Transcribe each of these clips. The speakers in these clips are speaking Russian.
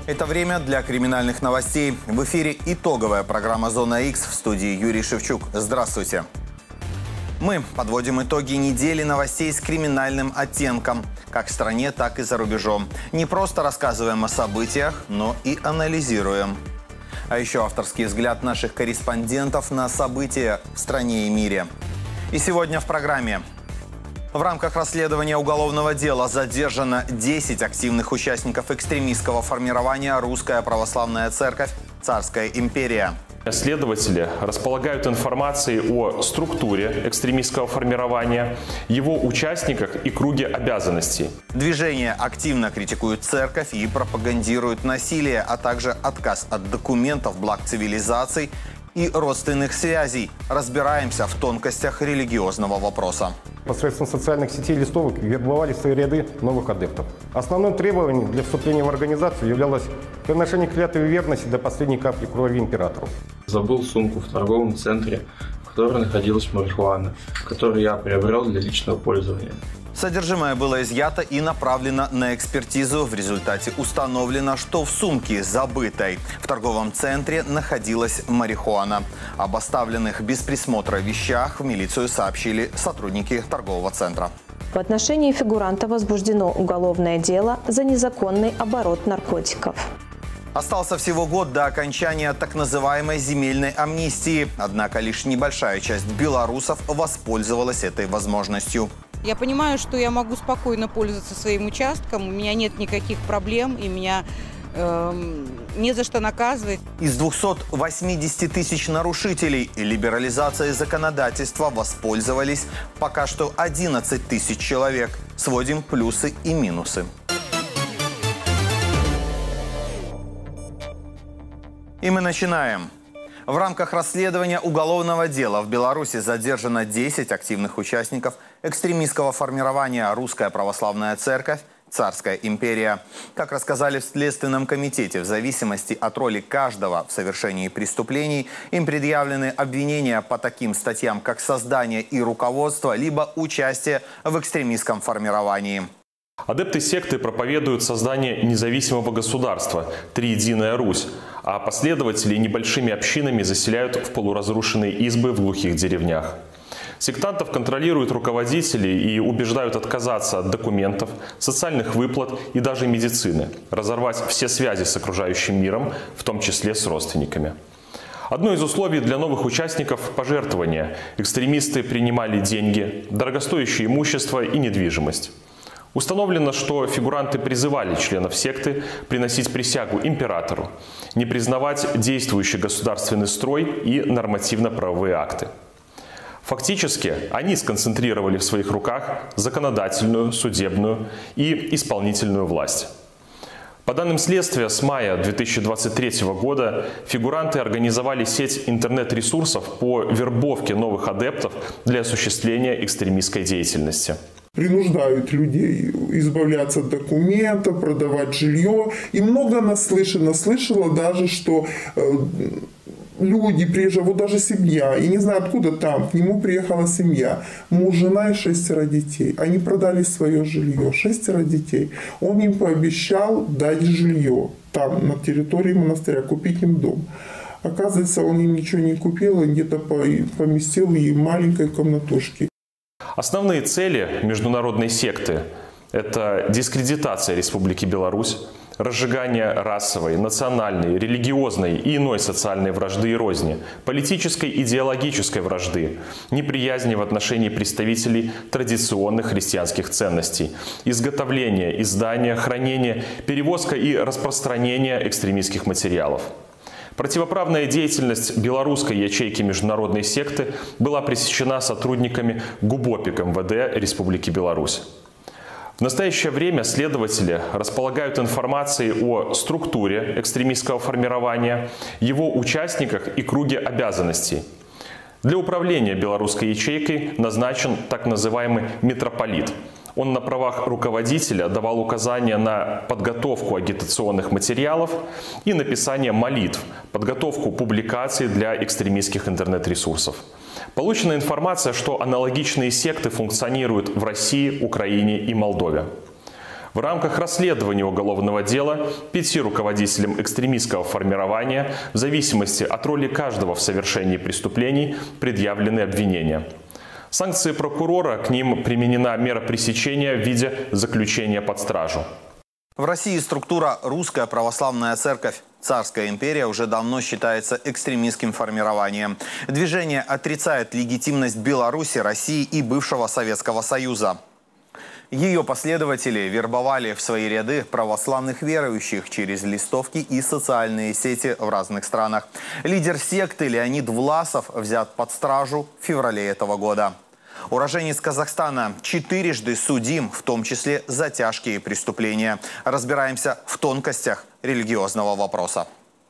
Это время для криминальных новостей. В эфире итоговая программа «Зона Х», в студии Юрий Шевчук. Здравствуйте. Мы подводим итоги недели новостей с криминальным оттенком. Как в стране, так и за рубежом. Не просто рассказываем о событиях, но и анализируем. А еще авторский взгляд наших корреспондентов на события в стране и мире. И сегодня в программе. В рамках расследования уголовного дела задержано 10 активных участников экстремистского формирования «Русская православная церковь. Царская империя». Следователи располагают информацией о структуре экстремистского формирования, его участниках и круге обязанностей. Движение активно критикует церковь и пропагандирует насилие, а также отказ от документов благ цивилизаций и родственных связей. Разбираемся в тонкостях религиозного вопроса. Посредством социальных сетей и листовок вербовали в свои ряды новых адептов. Основным требованием для вступления в организацию являлось приношение клятвы верности до последней капли крови императору. Забыл сумку в торговом центре, в которой находилась марихуана, которую я приобрел для личного пользования. Содержимое было изъято и направлено на экспертизу. В результате установлено, что в сумке, забытой в торговом центре, находилась марихуана. Об оставленных без присмотра вещах в милицию сообщили сотрудники торгового центра. В отношении фигуранта возбуждено уголовное дело за незаконный оборот наркотиков. Остался всего год до окончания так называемой земельной амнистии. Однако лишь небольшая часть белорусов воспользовалась этой возможностью. Я понимаю, что я могу спокойно пользоваться своим участком, у меня нет никаких проблем, и меня не за что наказывать. Из 280 тысяч нарушителей либерализацией законодательства воспользовались пока что 11 тысяч человек. Сводим плюсы и минусы. И мы начинаем. В рамках расследования уголовного дела в Беларуси задержано 10 активных участников экстремистского формирования «Русская православная церковь. Царская империя». Как рассказали в Следственном комитете, в зависимости от роли каждого в совершении преступлений, им предъявлены обвинения по таким статьям, как создание и руководство, либо участие в экстремистском формировании. Адепты секты проповедуют создание независимого государства «Триединая Русь», а последователи небольшими общинами заселяют в полуразрушенные избы в глухих деревнях. Сектантов контролируют руководители и убеждают отказаться от документов, социальных выплат и даже медицины, разорвать все связи с окружающим миром, в том числе с родственниками. Одно из условий для новых участников – пожертвования. Экстремисты принимали деньги, дорогостоящее имущество и недвижимость. Установлено, что фигуранты призывали членов секты приносить присягу императору, не признавать действующий государственный строй и нормативно-правовые акты. Фактически, они сконцентрировали в своих руках законодательную, судебную и исполнительную власть. По данным следствия, с мая 2023 года фигуранты организовали сеть интернет-ресурсов по вербовке новых адептов для осуществления экстремистской деятельности. Принуждают людей избавляться от документов, продавать жилье. И много наслышано. Слышала даже, что люди приезжают, вот даже семья, и не знаю откуда там, к нему приехала семья, муж, жена и 6 детей. Они продали свое жилье, 6 детей. Он им пообещал дать жилье там, на территории монастыря, купить им дом. Оказывается, он им ничего не купил, и где-то поместил им маленькой комнатушки. Основные цели международной секты – это дискредитация Республики Беларусь, разжигание расовой, национальной, религиозной и иной социальной вражды и розни, политической и идеологической вражды, неприязни в отношении представителей традиционных христианских ценностей, изготовление, издание, хранение, перевозка и распространение экстремистских материалов. Противоправная деятельность белорусской ячейки международной секты была пресечена сотрудниками ГУБОПИК МВД Республики Беларусь. В настоящее время следователи располагают информацией о структуре экстремистского формирования, его участниках и круге обязанностей. Для управления белорусской ячейкой назначен так называемый митрополит. Он на правах руководителя давал указания на подготовку агитационных материалов и написание молитв, подготовку публикаций для экстремистских интернет-ресурсов. Получена информация, что аналогичные секты функционируют в России, Украине и Молдове. В рамках расследования уголовного дела 5 руководителям экстремистского формирования в зависимости от роли каждого в совершении преступлений предъявлены обвинения. Санкции прокурора, к ним применена мера пресечения в виде заключения под стражу. В России структура «Русская православная церковь». Царская империя уже давно считается экстремистским формированием. Движение отрицает легитимность Беларуси, России и бывшего Советского Союза. Ее последователи вербовали в свои ряды православных верующих через листовки и социальные сети в разных странах. Лидер секты Леонид Власов взят под стражу в феврале этого года. Уроженец Казахстана 4-жды судим, в том числе за тяжкие преступления. Разбираемся в тонкостях религиозного вопроса.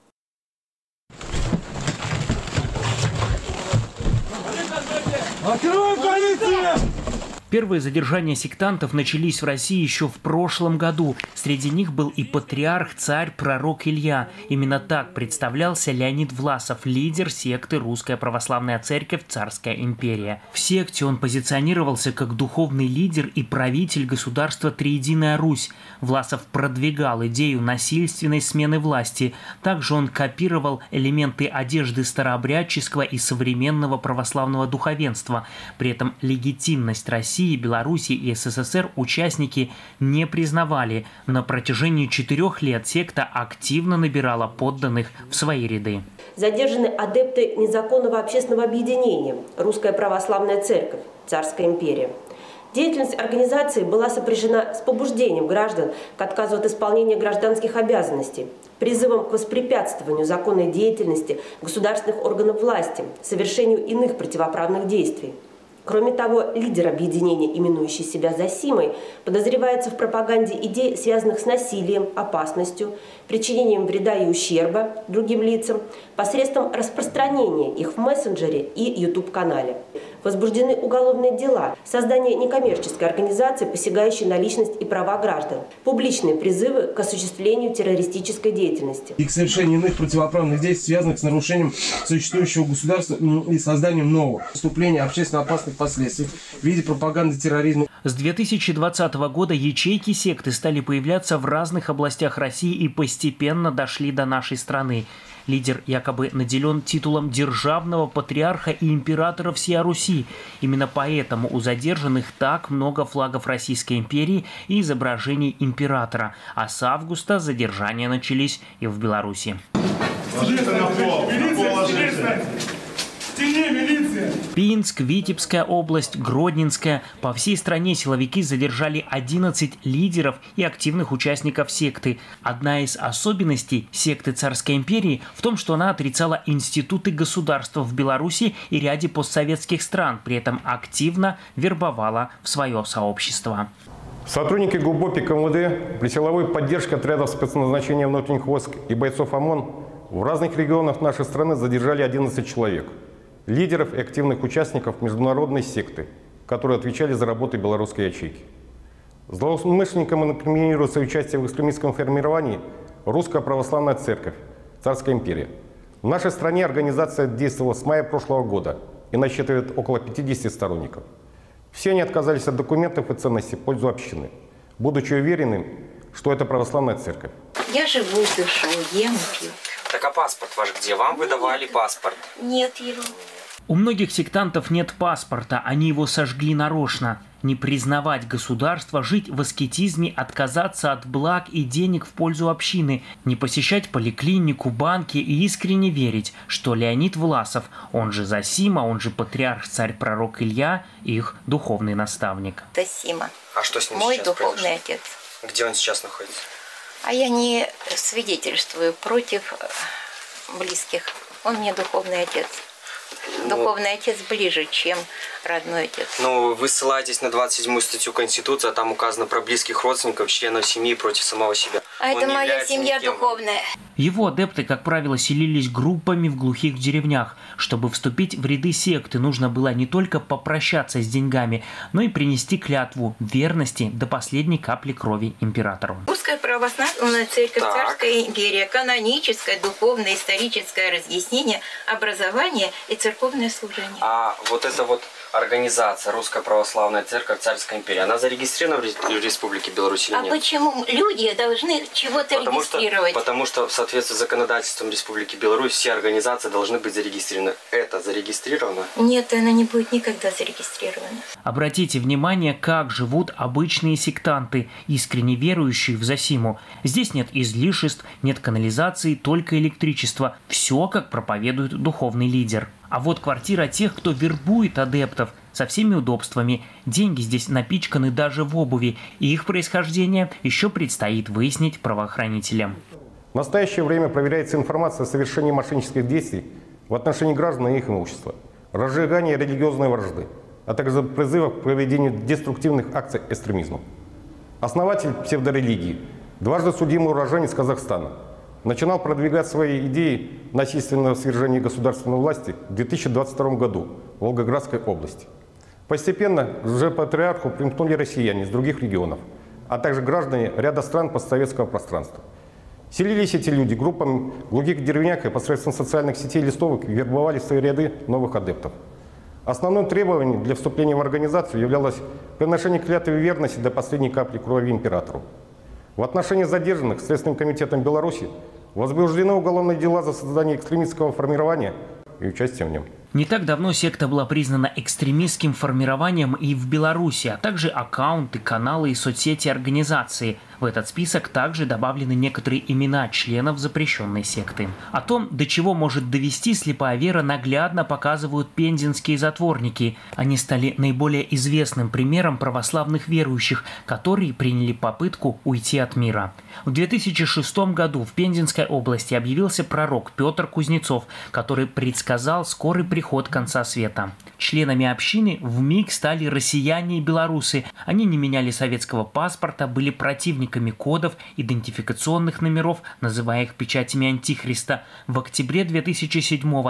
Открываем полицию! Первые задержания сектантов начались в России еще в прошлом году. Среди них был и патриарх, царь, пророк Илья. Именно так представлялся Леонид Власов, лидер секты «Русская православная церковь. Царская империя». В секте он позиционировался как духовный лидер и правитель государства Триединая Русь. Власов продвигал идею насильственной смены власти. Также он копировал элементы одежды старообрядческого и современного православного духовенства. При этом легитимность России, Беларуси и СССР участники не признавали. На протяжении 4 лет секта активно набирала подданных в свои ряды. Задержаны адепты незаконного общественного объединения «Русская православная церковь. Царская империя». Деятельность организации была сопряжена с побуждением граждан к отказу от исполнения гражданских обязанностей, призывом к воспрепятствованию законной деятельности государственных органов власти, совершению иных противоправных действий. Кроме того, лидер объединения, именующий себя Зосимой, подозревается в пропаганде идей, связанных с насилием, опасностью, причинением вреда и ущерба другим лицам, посредством распространения их в мессенджере и YouTube-канале. Возбуждены уголовные дела, создание некоммерческой организации, посягающей на личность и права граждан, публичные призывы к осуществлению террористической деятельности. И к совершению иных противоправных действий, связанных с нарушением существующего государства и созданием нового. Вступление общественно опасных последствий в виде пропаганды терроризма. С 2020 года ячейки секты стали появляться в разных областях России и постепенно дошли до нашей страны. Лидер якобы наделен титулом державного патриарха и императора всея Руси. Именно поэтому у задержанных так много флагов Российской империи и изображений императора. А с августа задержания начались и в Беларуси. Пинск, Витебская область, Гродненская. По всей стране силовики задержали 11 лидеров и активных участников секты. Одна из особенностей секты Царской империи в том, что она отрицала институты государства в Беларуси и ряде постсоветских стран, при этом активно вербовала в свое сообщество. Сотрудники ГУБОП и КМВД при силовой поддержке отрядов спецназначения внутренних войск и бойцов ОМОН в разных регионах нашей страны задержали 11 человек. Лидеров и активных участников международной секты, которые отвечали за работу белорусской ячейки. Злоумышленникам инкриминируется участие в экстремистском формировании «Русская православная церковь. Царская империя». В нашей стране организация действовала с мая прошлого года и насчитывает около 50 сторонников. Все они отказались от документов и ценностей в пользу общины, будучи уверенными, что это православная церковь. Я живу, дышу, ем, пью. Так а паспорт ваш где? Вам выдавали паспорт? Нет его. У многих сектантов нет паспорта, они его сожгли нарочно. Не признавать государство, жить в аскетизме, отказаться от благ и денег в пользу общины, не посещать поликлинику, банки и искренне верить, что Леонид Власов, он же Зосима, он же патриарх, царь-пророк Илья, их духовный наставник. Зосима. А что с ним мой сейчас духовный произошло? отец. Где он сейчас находится? А я не свидетельствую против близких. Он мне духовный отец. Духовный отец ближе, чем родной отец. Ну, вы ссылаетесь на 27-ю статью Конституции, а там указано про близких родственников, членов семьи против самого себя. А это моя семья духовная. Его адепты, как правило, селились группами в глухих деревнях. Чтобы вступить в ряды секты, нужно было не только попрощаться с деньгами, но и принести клятву верности до последней капли крови императору. Русская православная церковь, Царская империя, каноническое, духовное, историческое разъяснение, образование и церковное служение. А вот это вот организация Русская Православная Церковь Царской Империи, она зарегистрирована в Республике Беларусь или нет? А почему люди должны чего-то регистрировать? Потому что в соответствии с законодательством Республики Беларусь все организации должны быть зарегистрированы. Это зарегистрировано? Нет, она не будет никогда зарегистрирована. Обратите внимание, как живут обычные сектанты, искренне верующие в Зосиму. Здесь нет излишеств, нет канализации, только электричество. Все, как проповедует духовный лидер. А вот квартира тех, кто вербует адептов, со всеми удобствами. Деньги здесь напичканы даже в обуви, и их происхождение еще предстоит выяснить правоохранителям. В настоящее время проверяется информация о совершении мошеннических действий в отношении граждан и их имущества, разжигание религиозной вражды, а также призывов к проведению деструктивных акций экстремизма. Основатель псевдорелигии, дважды судимый уроженец Казахстана, начинал продвигать свои идеи насильственного свержения государственной власти в 2022 году в Волгоградской области. Постепенно же патриарху примкнули россияне из других регионов, а также граждане ряда стран постсоветского пространства. Селились эти люди группами глухих деревняк и посредством социальных сетей и листовок вербовали в свои ряды новых адептов. Основным требованием для вступления в организацию являлось приношение клятвы верности до последней капли крови императору. В отношении задержанных Следственным комитетом Беларуси возбуждены уголовные дела за создание экстремистского формирования и участие в нем. Не так давно секта была признана экстремистским формированием и в Беларуси, а также аккаунты, каналы и соцсети организации. В этот список также добавлены некоторые имена членов запрещенной секты. О том, до чего может довести слепая вера, наглядно показывают пензенские затворники. Они стали наиболее известным примером православных верующих, которые приняли попытку уйти от мира. В 2006 году в Пензенской области объявился пророк Петр Кузнецов, который предсказал скорый приход конца света. Членами общины вмиг стали россияне и белорусы. Они не меняли советского паспорта, были противниками кодов, идентификационных номеров, называя их печатями Антихриста. В октябре 2007-го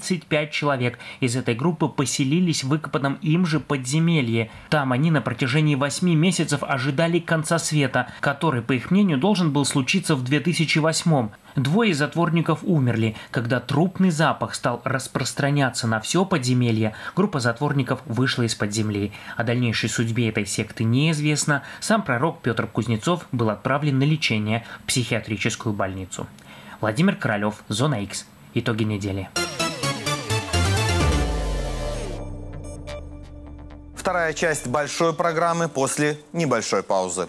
35 человек из этой группы поселились в выкопанном им же подземелье. Там они на протяжении 8 месяцев ожидали конца света, который, по их мнению, должен был случиться в 2008-м. Двое затворников умерли. Когда трупный запах стал распространяться на все подземелье, группа затворников вышла из-под земли. О дальнейшей судьбе этой секты неизвестно. Сам пророк Петр Кузнецов был отправлен на лечение в психиатрическую больницу. Владимир Королев, Зона X. Итоги недели. Вторая часть большой программы после небольшой паузы.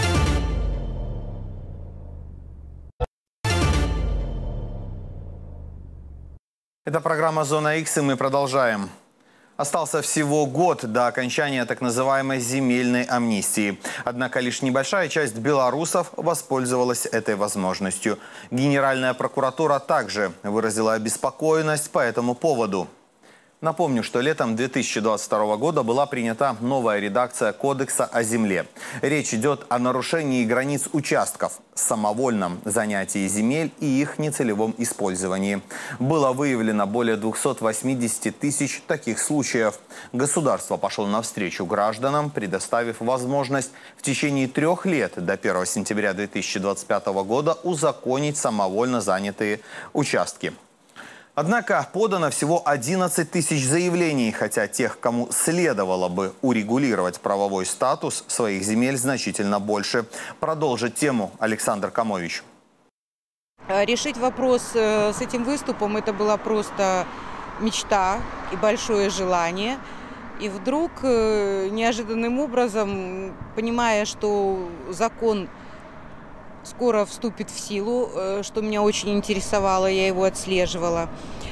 Это программа «Зона X», и мы продолжаем. Остался всего год до окончания так называемой земельной амнистии. Однако лишь небольшая часть белорусов воспользовалась этой возможностью. Генеральная прокуратура также выразила обеспокоенность по этому поводу. Напомню, что летом 2022 года была принята новая редакция Кодекса о земле. Речь идет о нарушении границ участков, самовольном занятии земель и их нецелевом использовании. Было выявлено более 280 тысяч таких случаев. Государство пошло навстречу гражданам, предоставив возможность в течение 3 лет до 1 сентября 2025 года узаконить самовольно занятые участки. Однако подано всего 11 тысяч заявлений, хотя тех, кому следовало бы урегулировать правовой статус своих земель, значительно больше. Продолжит тему Александр Камович. Решить вопрос с этим выступом – это была просто мечта и большое желание. И вдруг, неожиданным образом, понимая, что закон скоро вступит в силу, что меня очень интересовало, я его отслеживала.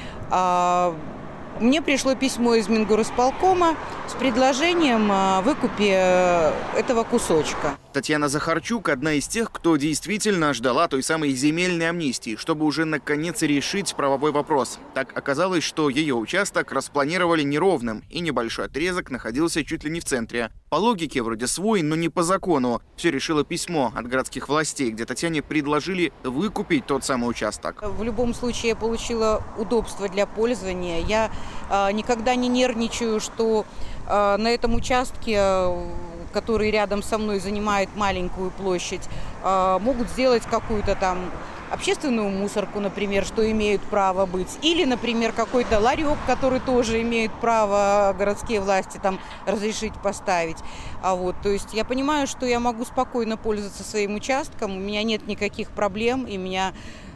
Мне пришло письмо из Мингорисполкома с предложением о выкупе этого кусочка. Татьяна Захарчук – одна из тех, кто действительно ждала той самой земельной амнистии, чтобы уже наконец решить правовой вопрос. Так оказалось, что ее участок распланировали неровным, и небольшой отрезок находился чуть ли не в центре. По логике вроде свой, но не по закону. Все решило письмо от городских властей, где Татьяне предложили выкупить тот самый участок. В любом случае я получила удобство для пользования. Я никогда не нервничаю, что на этом участке, который рядом со мной занимает маленькую площадь, могут сделать какую-то там общественную мусорку, например, что имеют право быть, или, например, какой-то ларек, который тоже имеют право городские власти там разрешить поставить. То есть я понимаю, что я могу спокойно пользоваться своим участком, у меня нет никаких проблем, и меня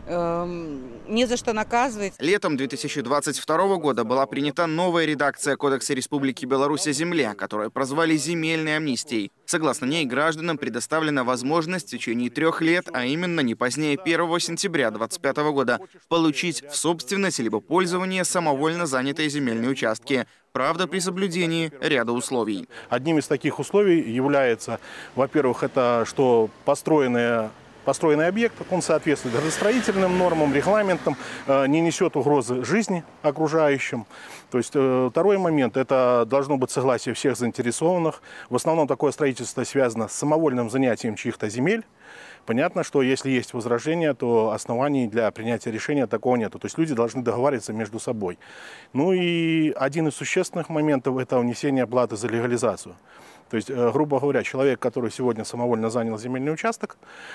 не за что наказывать. Летом 2022 года была принята новая редакция Кодекса Республики Беларусь о земле, которую прозвали «земельной амнистией». Согласно ней, гражданам предоставлена возможность в течение 3 лет, а именно не позднее 1 сентября 2025 года, получить в собственность либо пользование самовольно занятые земельные участки. Правда, при соблюдении ряда условий. Одним из таких условий является, во-первых, это что построенный объект, он соответствует градостроительным нормам, регламентам, не несет угрозы жизни окружающим. То есть второй момент – это должно быть согласие всех заинтересованных. В основном такое строительство связано с самовольным занятием чьих-то земель. Понятно, что если есть возражения, то оснований для принятия решения такого нет. То есть люди должны договариваться между собой. Ну и один из существенных моментов – это внесение платы за легализацию. То есть, грубо говоря, человек, который сегодня самовольно занял земельный участок,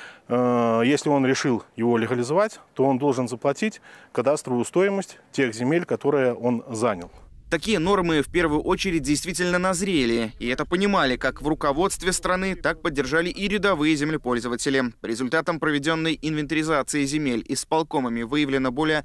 если он решил его легализовать, то он должен заплатить кадастровую стоимость тех земель, которые он занял. Такие нормы в первую очередь действительно назрели, и это понимали как в руководстве страны, так поддержали и рядовые землепользователи. По результатам проведенной инвентаризации земель исполкомами выявлено более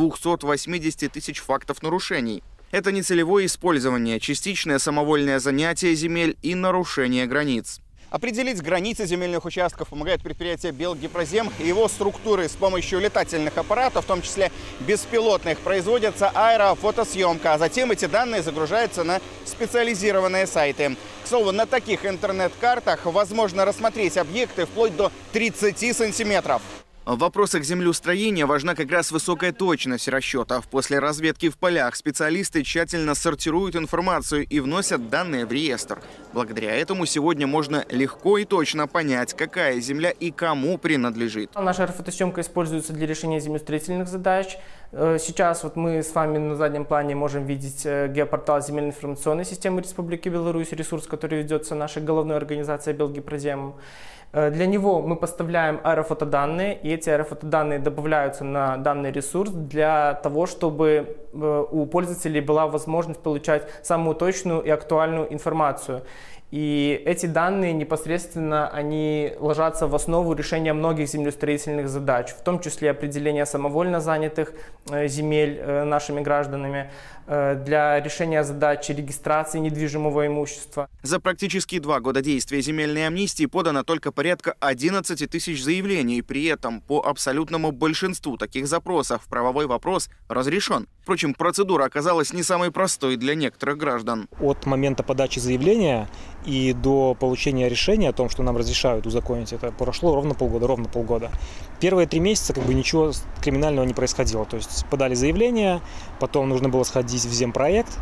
280 тысяч фактов нарушений. Это нецелевое использование, частичное самовольное занятие земель и нарушение границ. Определить границы земельных участков помогает предприятие «Белгипрозем» и его структуры. С помощью летательных аппаратов, в том числе беспилотных, производится аэрофотосъемка, а затем эти данные загружаются на специализированные сайты. К слову, на таких интернет-картах возможно рассмотреть объекты вплоть до 30 сантиметров. В вопросах землеустроения важна как раз высокая точность расчетов. После разведки в полях специалисты тщательно сортируют информацию и вносят данные в реестр. Благодаря этому сегодня можно легко и точно понять, какая земля и кому принадлежит. Наша аэрофотосъемка используется для решения землеустроительных задач. Сейчас мы с вами на заднем плане можем видеть геопортал земельной информационной системы Республики Беларусь, ресурс, который ведется нашей головной организацией «Белгипрозем». Для него мы поставляем аэрофотоданные, и эти аэрофотоданные добавляются на данный ресурс для того, чтобы у пользователей была возможность получать самую точную и актуальную информацию. И эти данные непосредственно они ложатся в основу решения многих землеустроительных задач, в том числе определения самовольно занятых земель нашими гражданами, для решения задачи регистрации недвижимого имущества. За практически 2 года действия земельной амнистии подано только порядка 11 тысяч заявлений. При этом по абсолютному большинству таких запросов правовой вопрос разрешен. Впрочем, процедура оказалась не самой простой для некоторых граждан. От момента подачи заявления и до получения решения о том, что нам разрешают узаконить это, прошло ровно полгода. Первые 3 месяца ничего криминального не происходило. То есть подали заявление, потом нужно было сходить в земпроект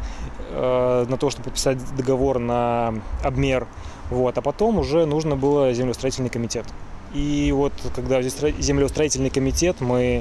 на то, чтобы подписать договор на обмер, а потом уже нужно было землеустроительный комитет. И когда землеустроительный комитет, мы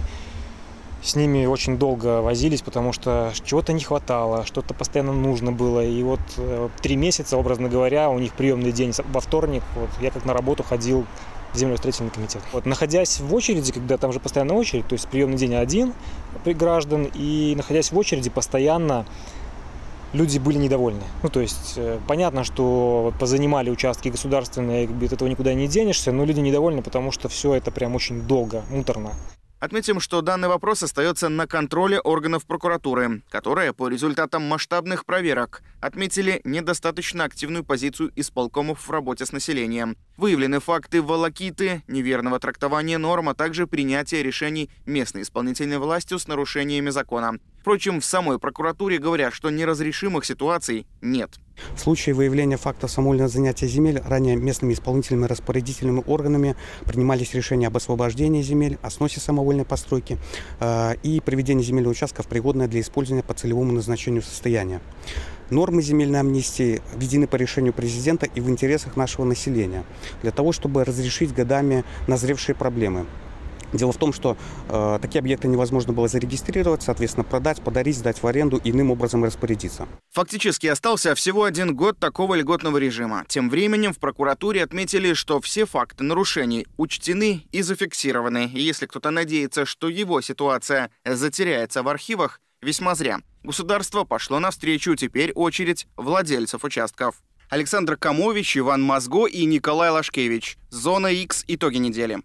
с ними очень долго возились, потому что чего-то не хватало, что-то постоянно нужно было. И 3 месяца, образно говоря, у них приемный день во вторник, я как на работу ходил в землеустроительный комитет. Находясь в очереди, когда там же постоянная очередь, то есть приемный день один граждан, и находясь в очереди постоянно, люди были недовольны. То есть понятно, что позанимали участки государственные, от этого никуда не денешься, но люди недовольны, потому что все это прям очень долго, муторно. Отметим, что данный вопрос остается на контроле органов прокуратуры, которые по результатам масштабных проверок отметили недостаточно активную позицию исполкомов в работе с населением. Выявлены факты волокиты, неверного трактования норм, а также принятия решений местной исполнительной властью с нарушениями закона. Впрочем, в самой прокуратуре говорят, что неразрешимых ситуаций нет. В случае выявления фактов самовольного занятия земель ранее местными исполнительными распорядительными органами принимались решения об освобождении земель, о сносе самовольной постройки и приведении земельного участка в пригодное для использования по целевому назначению состояние. Нормы земельной амнистии введены по решению президента и в интересах нашего населения, для того, чтобы разрешить годами назревшие проблемы. Дело в том, что такие объекты невозможно было зарегистрировать, соответственно, продать, подарить, сдать в аренду, иным образом распорядиться. Фактически остался всего 1 год такого льготного режима. Тем временем в прокуратуре отметили, что все факты нарушений учтены и зафиксированы. И если кто-то надеется, что его ситуация затеряется в архивах, весьма зря. Государство пошло навстречу, теперь очередь владельцев участков. Александр Камович, Иван Мозго и Николай Лашкевич. Зона X. Итоги недели.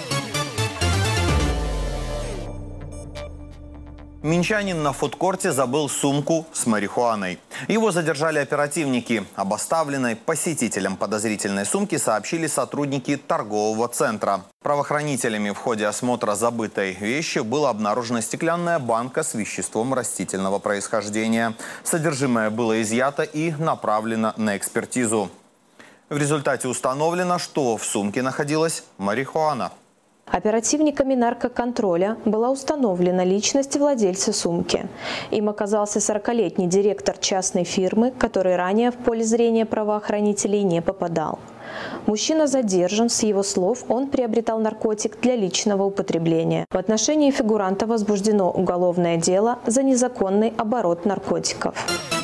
Минчанин на фудкорте забыл сумку с марихуаной. Его задержали оперативники. Об оставленной посетителям подозрительной сумке сообщили сотрудники торгового центра. Правоохранителями в ходе осмотра забытой вещи была обнаружена стеклянная банка с веществом растительного происхождения. Содержимое было изъято и направлено на экспертизу. В результате установлено, что в сумке находилась марихуана. Оперативниками наркоконтроля была установлена личность владельца сумки. Им оказался 40-летний директор частной фирмы, который ранее в поле зрения правоохранителей не попадал. Мужчина задержан, с его слов, он приобретал наркотик для личного употребления. В отношении фигуранта возбуждено уголовное дело за незаконный оборот наркотиков.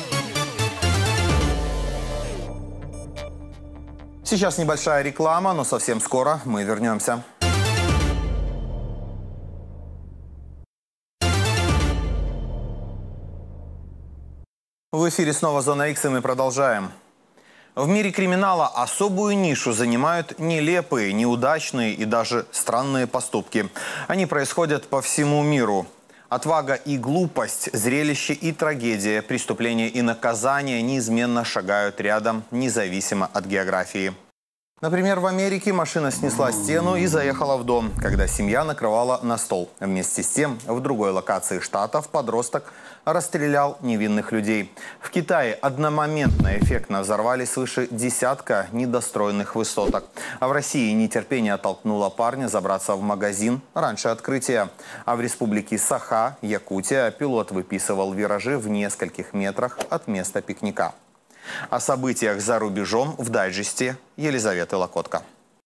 Сейчас небольшая реклама, но совсем скоро мы вернемся. В эфире снова «Зона X», и мы продолжаем. В мире криминала особую нишу занимают нелепые, неудачные и даже странные поступки. Они происходят по всему миру. Отвага и глупость, зрелище и трагедия, преступления и наказания неизменно шагают рядом, независимо от географии. Например, в Америке машина снесла стену и заехала в дом, когда семья накрывала на стол. Вместе с тем, в другой локации штатов подросток расстрелял невинных людей. В Китае одномоментно эффектно взорвали свыше десятка недостроенных высоток. А в России нетерпение оттолкнуло парня забраться в магазин раньше открытия. А в республике Саха, Якутия, пилот выписывал виражи в нескольких метрах от места пикника. О событиях за рубежом в дайджесте Елизаветы Локотко.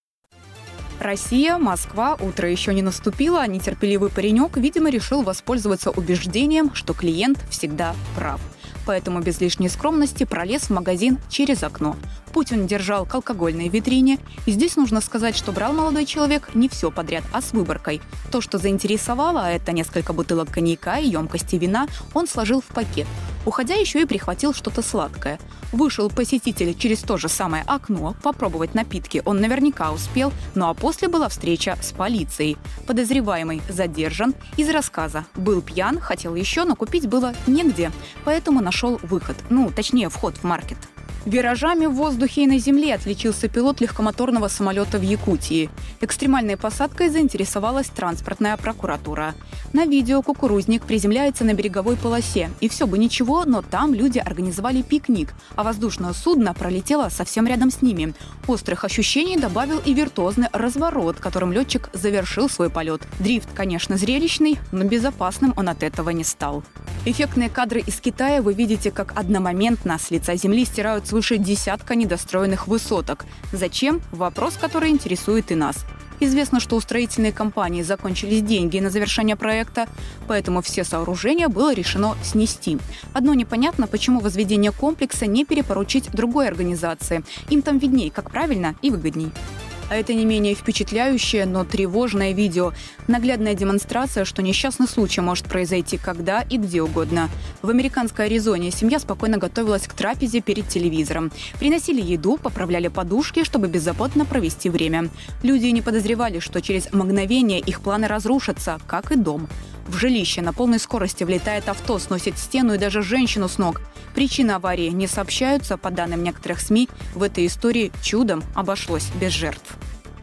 Россия, Москва, утро еще не наступило, а нетерпеливый паренек, видимо, решил воспользоваться убеждением, что клиент всегда прав. Поэтому без лишней скромности пролез в магазин через окно. Путь он держал к алкогольной витрине. И здесь нужно сказать, что брал молодой человек не все подряд, а с выборкой. То, что заинтересовало, а это несколько бутылок коньяка и емкости вина, он сложил в пакет. Уходя, еще и прихватил что-то сладкое. Вышел посетитель через то же самое окно. Попробовать напитки он наверняка успел. Ну а после была встреча с полицией. Подозреваемый задержан. Из рассказа: был пьян, хотел еще, но купить было негде. Поэтому нашел выход. Точнее, вход в маркет. Виражами в воздухе и на земле отличился пилот легкомоторного самолета в Якутии. Экстремальной посадкой заинтересовалась транспортная прокуратура. На видео кукурузник приземляется на береговой полосе. И все бы ничего, но там люди организовали пикник, а воздушное судно пролетело совсем рядом с ними. Острых ощущений добавил и виртуозный разворот, которым летчик завершил свой полет. Дрифт, конечно, зрелищный, но безопасным он от этого не стал. Эффектные кадры из Китая вы видите, как одномоментно с лица земли стирают свыше десятка недостроенных высоток. Зачем? Вопрос, который интересует и нас. Известно, что у строительной компании закончились деньги на завершение проекта, поэтому все сооружения было решено снести. Одно непонятно, почему возведение комплекса не перепоручить другой организации. Им там видней, как правильно и выгодней. А это не менее впечатляющее, но тревожное видео. Наглядная демонстрация, что несчастный случай может произойти когда и где угодно. В американской Аризоне семья спокойно готовилась к трапезе перед телевизором. Приносили еду, поправляли подушки, чтобы беззаботно провести время. Люди не подозревали, что через мгновение их планы разрушатся, как и дом. В жилище на полной скорости влетает авто, сносит стену и даже женщину с ног. Причины аварии не сообщаются. По данным некоторых СМИ, в этой истории чудом обошлось без жертв.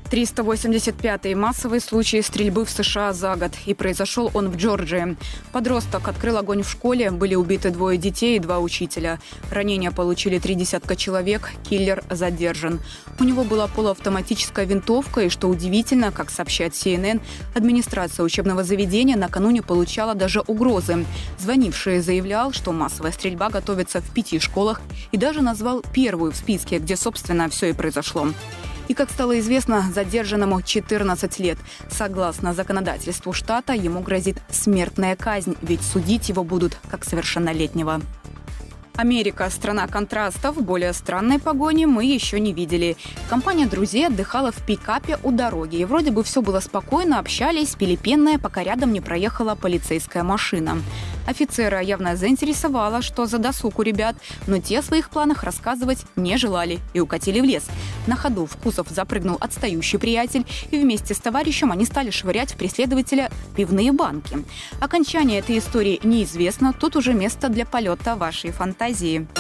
385-й массовый случай стрельбы в США за год. И произошел он в Джорджии. Подросток открыл огонь в школе. Были убиты 2 детей и 2 учителя. Ранения получили 30 человек. Киллер задержан. У него была полуавтоматическая винтовка. И, что удивительно, как сообщает CNN, администрация учебного заведения накануне получала даже угрозы. Звонивший заявлял, что массовая стрельба готовится в 5 школах. И даже назвал первую в списке, где, собственно, все и произошло. И, как стало известно, задержанному 14 лет. Согласно законодательству штата, ему грозит смертная казнь, ведь судить его будут как совершеннолетнего. Америка – страна контрастов. Более странной погони мы еще не видели. Компания друзей отдыхала в пикапе у дороги. И вроде бы все было спокойно, общались, пили пенное, пока рядом не проехала полицейская машина. Офицера явно заинтересовало, что за досуг у ребят, но те о своих планах рассказывать не желали и укатили в лес. На ходу в кузов запрыгнул отстающий приятель, и вместе с товарищем они стали швырять в преследователя пивные банки. Окончание этой истории неизвестно, тут уже место для полета вашей фантазии.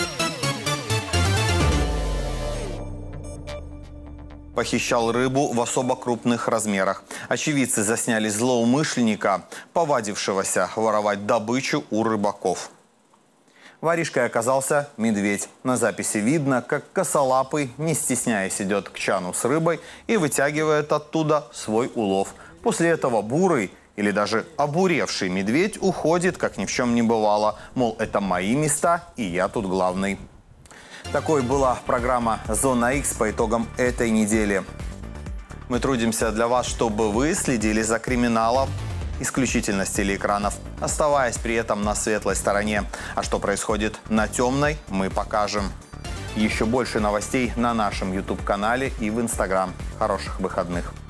Похищал рыбу в особо крупных размерах. Очевидцы засняли злоумышленника, повадившегося воровать добычу у рыбаков. Воришкой оказался медведь. На записи видно, как косолапый, не стесняясь, идет к чану с рыбой и вытягивает оттуда свой улов. После этого бурый или даже обуревший медведь уходит, как ни в чем не бывало. Мол, это мои места, и я тут главный. Такой была программа «Зона Х» по итогам этой недели. Мы трудимся для вас, чтобы вы следили за криминалом исключительно с телеэкранов, оставаясь при этом на светлой стороне. А что происходит на темной, мы покажем. Еще больше новостей на нашем YouTube-канале и в Instagram. Хороших выходных!